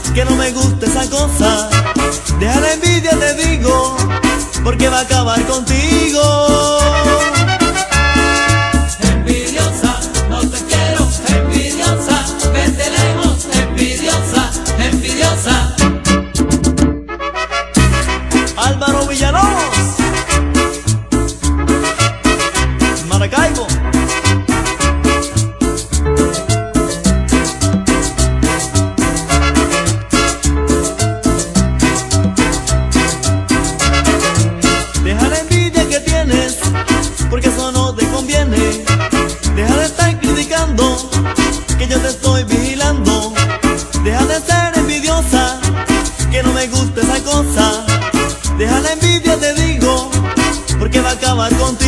que no me gusta esa cosa. Deja la envidia, te digo, porque va a acabar contigo. Envidiosa, no te quiero, envidiosa, vete lejos, envidiosa, envidiosa. Álvaro Villalobos, Maracaibo. Deja la envidia que tienes, porque eso no te conviene. Deja de estar criticando, que yo te estoy vigilando. Deja de ser envidiosa, que no me gusta esa cosa. Deja la envidia, te digo, porque va a acabar contigo.